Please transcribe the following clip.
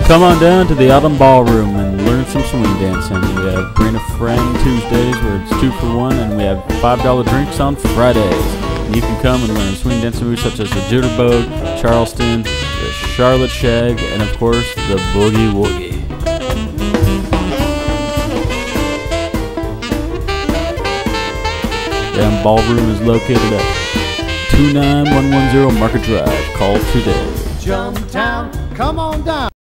Come on down to the Autumn Ballroom and learn some swing dancing. We have Bring a Friend Tuesdays where it's 2 for 1, and we have $5 drinks on Fridays. You can come and learn swing dancing moves such as the Jitterbug, Charleston, the Charlotte Shag, and of course the Boogie Woogie. The Ballroom is located at 29110 Market Drive. Call today. Jumptown, come on down.